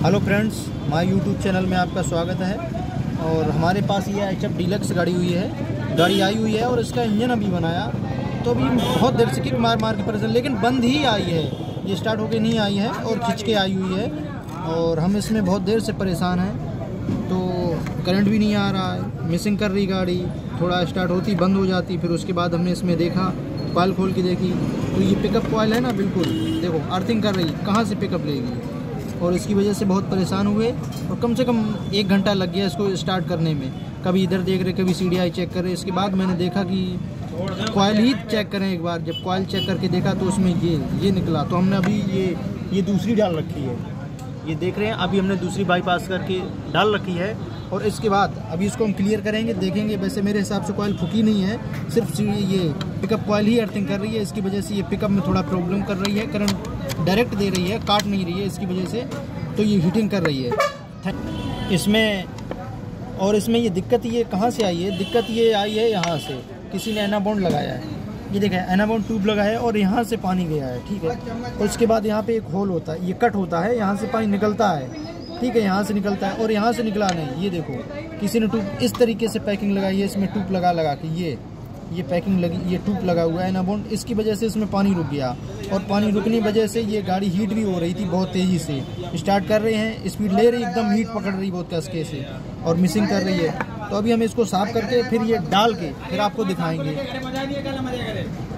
Hello friends, my YouTube channel में आपका स्वागत है। और हमारे पास ये HF डीलक्स गाड़ी आई हुई है और इसका इंजन अभी बनाया तो अभी बहुत देर से किक मार के परेशान, लेकिन बंद ही आई है, ये स्टार्ट होके नहीं आई है और खिंच के आई हुई है और हम इसमें बहुत देर से परेशान हैं। तो करंट भी नहीं आ रहा है, मिसिंग कर रही गाड़ी, थोड़ा स्टार्ट होती बंद हो जाती। फिर उसके बाद हमने इसमें देखा, कॉइल खोल के देखी तो ये पिकअप कॉइल है ना, बिल्कुल देखो अर्थिंग कर रही, कहाँ से पिकअप लेगी। और इसकी वजह से बहुत परेशान हुए और कम से कम 1 घंटा लग गया इसको स्टार्ट करने में। कभी इधर देख रहे, कभी CDI चेक कर रहे। इसके बाद मैंने देखा कि कॉइल ही चेक करें एक बार। जब कॉइल चेक करके देखा तो उसमें ये निकला। तो हमने अभी ये दूसरी डाल रखी है, ये देख रहे हैं। अभी हमने दूसरी बाईपास करके डाल रखी है और इसके बाद अभी इसको हम क्लियर करेंगे, देखेंगे। वैसे मेरे हिसाब से कॉइल फुकी नहीं है, सिर्फ ये पिकअप कॉइल ही अर्थिंग कर रही है। इसकी वजह से ये पिकअप में थोड़ा प्रॉब्लम कर रही है, करंट डायरेक्ट दे रही है, काट नहीं रही है इसकी वजह से, तो ये हीटिंग कर रही है इसमें। और इसमें ये दिक्कत ये कहाँ से आई है? दिक्कत ये आई है यहाँ से, किसी ने एनाबॉन्ड लगाया है। ये देखें, एनाबॉन्ड ट्यूब लगा है और यहाँ से पानी गया है, ठीक है। और उसके बाद यहाँ पे एक होल होता है, ये कट होता है, यहाँ से पानी निकलता है, ठीक है, यहाँ से निकलता है। और यहाँ से निकला नहीं, ये देखो किसी ने ट्यूब इस तरीके से पैकिंग लगाई है, इसमें ट्यूब लगा के ये पैकिंग लगी, ये ट्यूब लगा हुआ है एनाबॉन्ड। इसकी वजह से इसमें पानी रुक गया और पानी रुकने की वजह से ये गाड़ी हीट भी हो रही थी बहुत तेज़ी से। स्टार्ट कर रहे हैं, स्पीड ले रही, एकदम हीट पकड़ रही बहुत कसके से और मिसिंग कर रही है। तो अभी हम इसको साफ करके फिर ये डाल के फिर आपको दिखाएंगे।